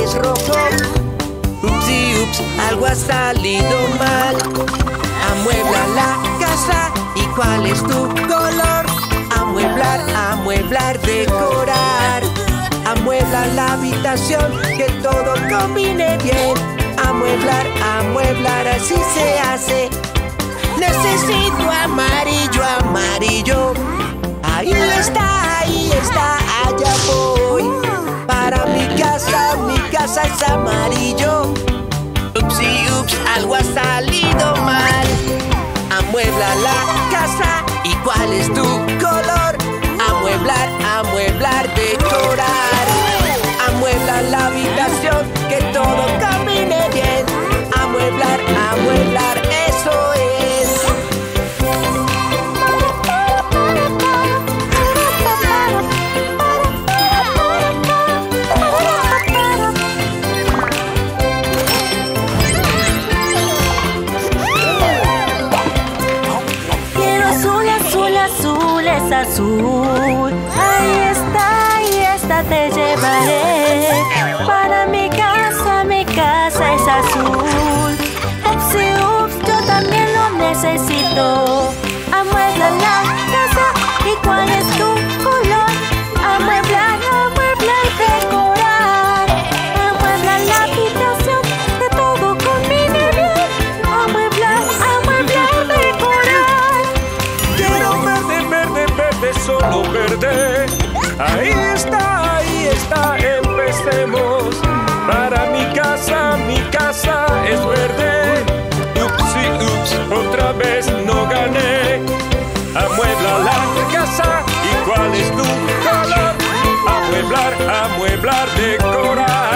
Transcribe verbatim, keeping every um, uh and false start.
es rojo. Upsi, ups, algo ha salido mal. Amuebla la casa, ¿y cuál es tu color? Amueblar, amueblar, decorar. Amuebla la habitación, que todo combine bien. Amueblar, amueblar, así se hace. Necesito amarillo, amarillo. Ahí está, ahí está, allá voy. Para mi casa, mi casa es amarillo. Upsi, ups, algo ha salido mal. Amuebla la casa, ¿y cuál es tu color? Amueblar, amueblar, decorar. Amuebla la habitación, que todo camine bien. Amueblar, amueblar, eso es. Quiero azul, azul, azul, es azul. Ahí está, ahí está, te llevaré. Para mi casa, mi casa es azul. Upsi, ups, yo también lo necesito. Amuebla la casa, ¿y cuál es tu color? Amueblar, amueblar, decorar. Amuebla la habitación, que todo combine bien. Amueblar, amueblar, decorar. Quiero verde, verde, verde, solo verde. Ahí está, ahí está, empecemos. Para mi casa, mi casa es verde. Upsi, ups, otra vez no gané. Amuebla la casa, ¿y cuál es tu color? Amueblar, amueblar, decorar.